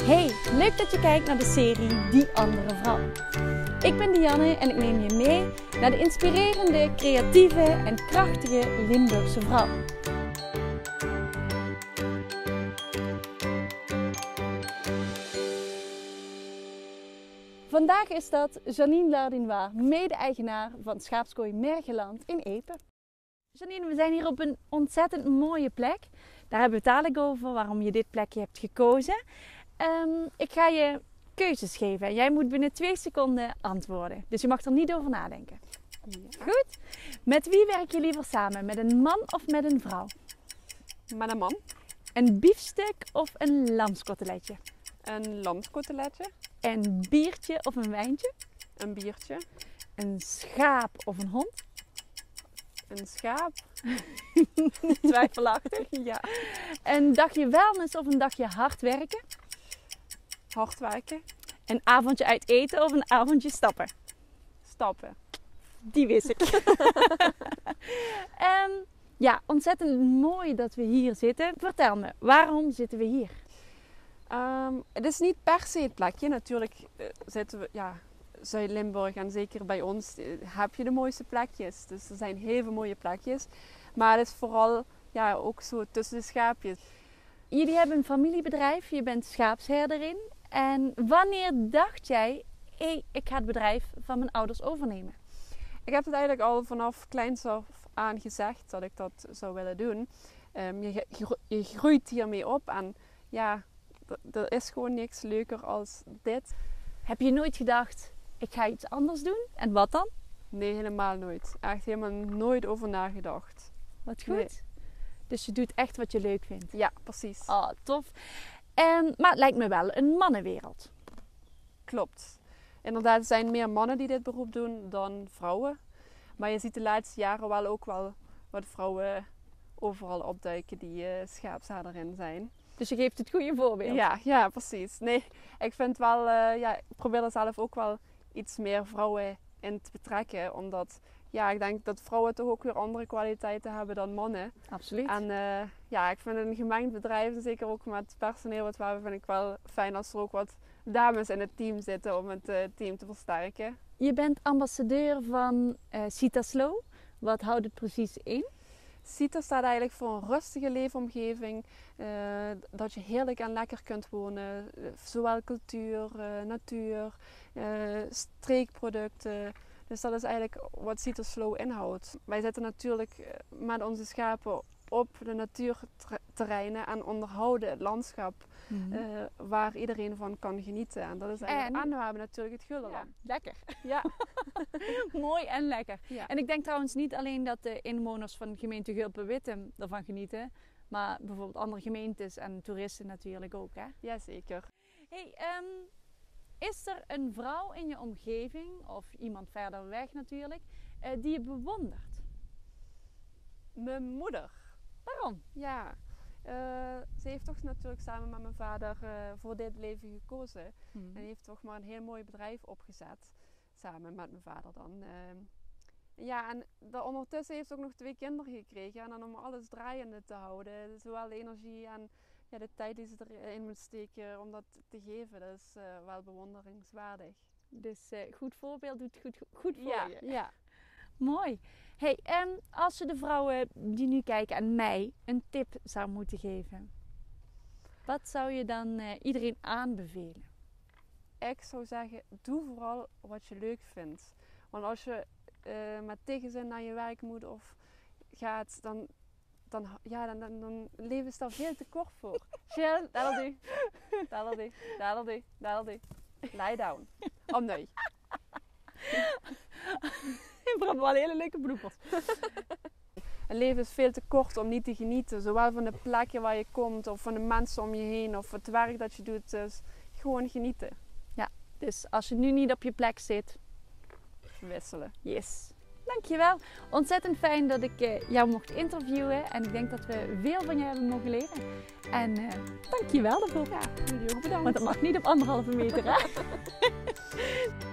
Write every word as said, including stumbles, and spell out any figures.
Hey, leuk dat je kijkt naar de serie Die Andere Vrouw. Ik ben Dianne en ik neem je mee naar de inspirerende, creatieve en krachtige Limburgse vrouw. Vandaag is dat Janine Lardinois, mede-eigenaar van Schaapskooi Mergeland in Epe. Janine, we zijn hier op een ontzettend mooie plek. Daar hebben we het dadelijk over waarom je dit plekje hebt gekozen. Um, ik ga je keuzes geven en jij moet binnen twee seconden antwoorden. Dus je mag er niet over nadenken. Ja. Goed? Met wie werk je liever samen? Met een man of met een vrouw? Met een man. Een biefstuk of een lamskoteletje? Een lamskoteletje. Een biertje of een wijntje? Een biertje. Een schaap of een hond? Een schaap. Twijfelachtig. Ja. Een dagje wellness of een dagje hard werken? Hard werken. Een avondje uit eten of een avondje stappen? Stappen. Die wist ik. um, ja, ontzettend mooi dat we hier zitten. Vertel me, waarom zitten we hier? Um, het is niet per se het plekje. Natuurlijk uh, zitten we... Ja, Zuid-Limburg en zeker bij ons uh, heb je de mooiste plekjes. Dus er zijn heel veel mooie plekjes. Maar het is vooral ja, ook zo tussen de schaapjes. Jullie hebben een familiebedrijf, je bent schaapsherderin. En wanneer dacht jij, hey, ik ga het bedrijf van mijn ouders overnemen? Ik heb het eigenlijk al vanaf kleins af aan gezegd dat ik dat zou willen doen. Um, je, je groeit hiermee op en ja, er is gewoon niks leuker als dit. Heb je nooit gedacht, ik ga iets anders doen? En wat dan? Nee, helemaal nooit. Echt helemaal nooit over nagedacht. Wat goed. Nee. Dus je doet echt wat je leuk vindt. Ja, precies. Oh, tof. En, maar het lijkt me wel een mannenwereld. Klopt. Inderdaad, er zijn meer mannen die dit beroep doen dan vrouwen. Maar je ziet de laatste jaren wel ook wel wat vrouwen overal opduiken die uh, schaapsherderin zijn. Dus je geeft het goede voorbeeld. Ja, ja, precies. Nee, ik vind wel, uh, ja, ik probeer er zelf ook wel iets meer vrouwen in te betrekken. Omdat, ja, ik denk dat vrouwen toch ook weer andere kwaliteiten hebben dan mannen. Absoluut. En uh, ja, ik vind een gemengd bedrijf, zeker ook met personeel wat we hebben, vind ik wel fijn als er ook wat dames in het team zitten om het uh, team te versterken. Je bent ambassadeur van uh, Citaslow. Wat houdt het precies in? Cita staat eigenlijk voor een rustige leefomgeving. Uh, dat je heerlijk en lekker kunt wonen. Uh, zowel cultuur, uh, natuur, uh, streekproducten. Dus dat is eigenlijk wat Citaslow inhoudt. Wij zitten natuurlijk met onze schapen op de natuurterreinen en onderhouden het landschap mm-hmm. uh, waar iedereen van kan genieten. En, dat is eigenlijk... en... en we hebben natuurlijk het Gullenland. Ja, lekker. Ja. Mooi en lekker. Ja. En ik denk trouwens niet alleen dat de inwoners van de gemeente Gulpen-Wittem ervan genieten, maar bijvoorbeeld andere gemeentes en toeristen natuurlijk ook. Hè? Jazeker. Hey, um, is er een vrouw in je omgeving, of iemand verder weg natuurlijk, uh, die je bewondert? Mijn moeder. Waarom? Ja, uh, ze heeft toch natuurlijk samen met mijn vader uh, voor dit leven gekozen. Hmm. En heeft toch maar een heel mooi bedrijf opgezet. Samen met mijn vader dan. Uh, ja, en de, ondertussen heeft ze ook nog twee kinderen gekregen. En dan om alles draaiende te houden. Zowel de energie en ja, de tijd die ze erin moet steken om dat te geven. Dat is uh, wel bewonderingswaardig. Dus uh, goed voorbeeld doet goed, goed voor ja, je. Ja. Mooi. Hey, en als je de vrouwen die nu kijken en mij een tip zou moeten geven, wat zou je dan uh, iedereen aanbevelen? Ik zou zeggen, doe vooral wat je leuk vindt. Want als je uh, met tegenzin naar je werk moet of gaat, dan, dan, ja, dan, dan, dan leven is daar veel te kort voor. Chill, that'll do, that'll do, that'll do, that'll do. Lie down. Oh nee. We hebben wel hele leuke bloepers. Het leven is veel te kort om niet te genieten. Zowel van de plekken waar je komt of van de mensen om je heen of het werk dat je doet. Dus gewoon genieten. Ja, dus als je nu niet op je plek zit, wisselen. Yes. Dankjewel. Ontzettend fijn dat ik uh, jou mocht interviewen. En ik denk dat we veel van je hebben mogen leren. En uh, dankjewel daarvoor. Ja, jullie ook bedankt. Want dat mag niet op anderhalve meter, hè?